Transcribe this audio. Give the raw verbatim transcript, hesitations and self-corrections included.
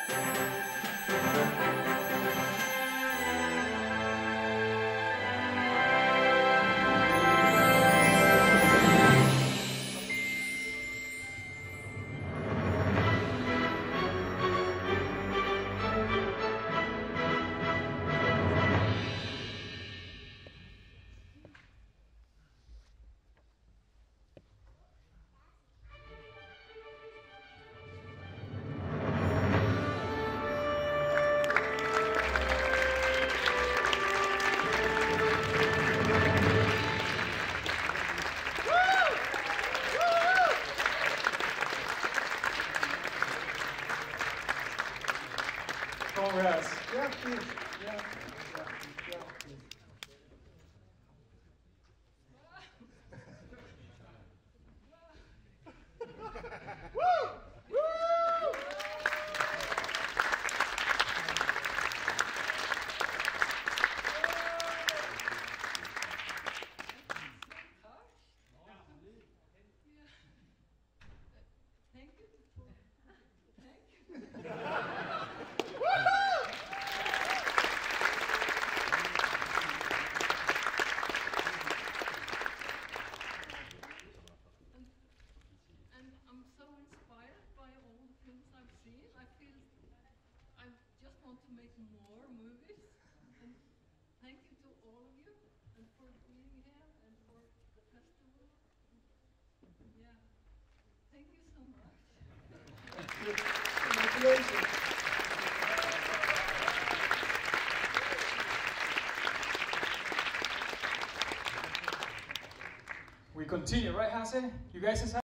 Congrats. Yeah, please. Yeah, yeah, yeah, please. Woo! Woo! Thank you. Thank you. And I'm so inspired by all the films I've seen. I feel I just want to make more movies. And thank you to all of you and for being here and for the festival. Yeah. Thank you so much. Congratulations. We continue, right, Hasse? You guys